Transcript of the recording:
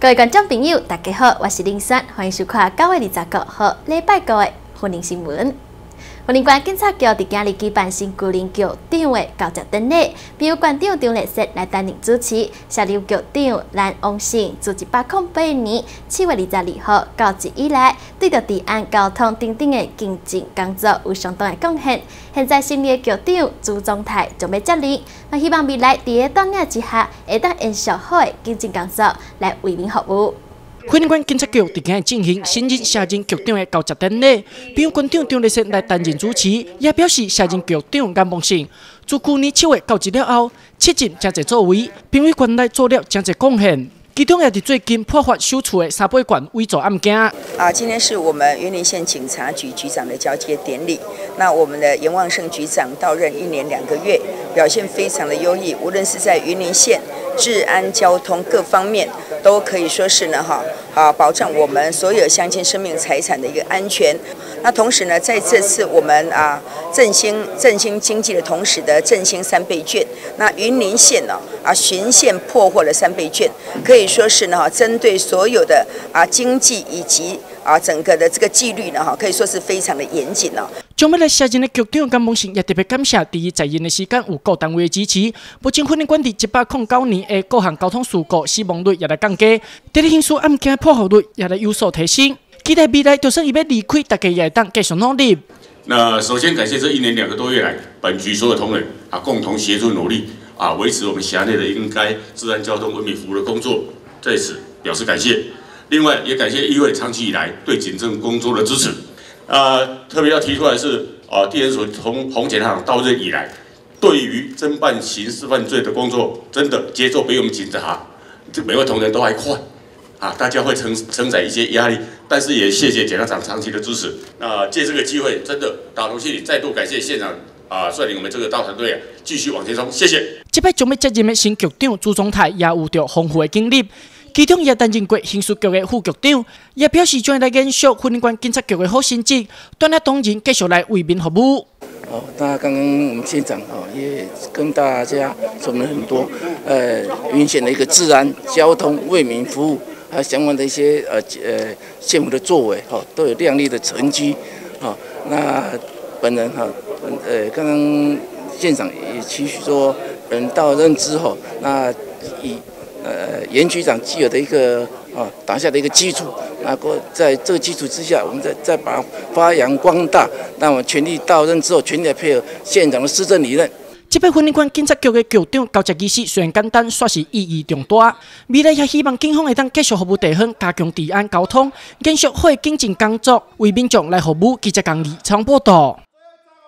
各位观众朋友，大家好，我是林珊，欢迎收看9月29号礼拜5的婚姻新闻。云林县警察局伫今日举办新居林局长的交接典礼，并由县长张立实来担任主持，社流局长蓝王信自1808年7月22号到职以来，对着治安、交通等等的行政工作有相当的贡献。现在新的局长朱宗泰将要接任，希望未来伫个带领之下，会当延续好的行政工作来为民服务。 云林县警察局伫今日进行新任社任局长的交接典礼，并由县长张立实来担任主持，也表示社任局长颜梦胜自去年7月到职了后，切任真侪作为，并为县内做了真侪贡献。其中也伫最近破获首处的3倍券伪造案件。 今天是我们云林县警察局局长的交接典礼。那我们的严旺盛局长到任1年2个月，表现非常的优异，无论是在云林县治安、交通各方面，都可以说是呢保障我们所有乡亲生命财产的一个安全。那同时呢，在这次我们振兴经济的同时的振兴3倍券，那云林县循线破获了3倍券，可以说是呢针对所有的经济以及整个的这个纪律呢可以说是非常的严谨了。 将要来卸任的局长颜梦胜也特别感谢第一在任的时间有各单位的支持，目前云林县伫1809年的各项交通事故死亡率也来降低，第二刑事案件破获率也来有所提升。期待未来就算伊要离开，大家也会当继续努力。 那首先感谢这1年2个多月来，本局所有同仁共同协助努力维持我们辖内的应该治安交通文明服务的工作，在此表示感谢。另外也感谢议会长期以来对警政工作的支持。特别要提出来是地检署从洪检长到任以来，对于侦办刑事犯罪的工作，真的节奏比我们警察每位同仁都还快大家会承载一些压力，但是也谢谢检察长长期的支持。那借这个机会，真的打从心里再度感谢县长率领我们这个大团队继续往前冲，谢谢。 这摆将要接任的新局长朱宗泰也有着丰富的经历。其中也担任过刑事局的副局长，也表示将来延续云林县警察局的好成绩，带领同仁继续来为民服务。 那刚刚我们县长也跟大家说明很多云林县的一个治安、交通、为民服务，还有相关的一些县府的作为都有亮丽的成绩那本人刚刚县长也期许说，到任之后，那以严局长既有的一个打下的一个基础，那在这个基础之下，我们再把它发扬光大。那我们全力到任之后，全力来配合县长的施政理念。 这摆云林县警察局的局长交接仪式虽然简单，却是意义重大。未来也希望警方会当继续服务地方，加强治安交通，延续好的警政工作，为民众来服务。记者江义采访报道。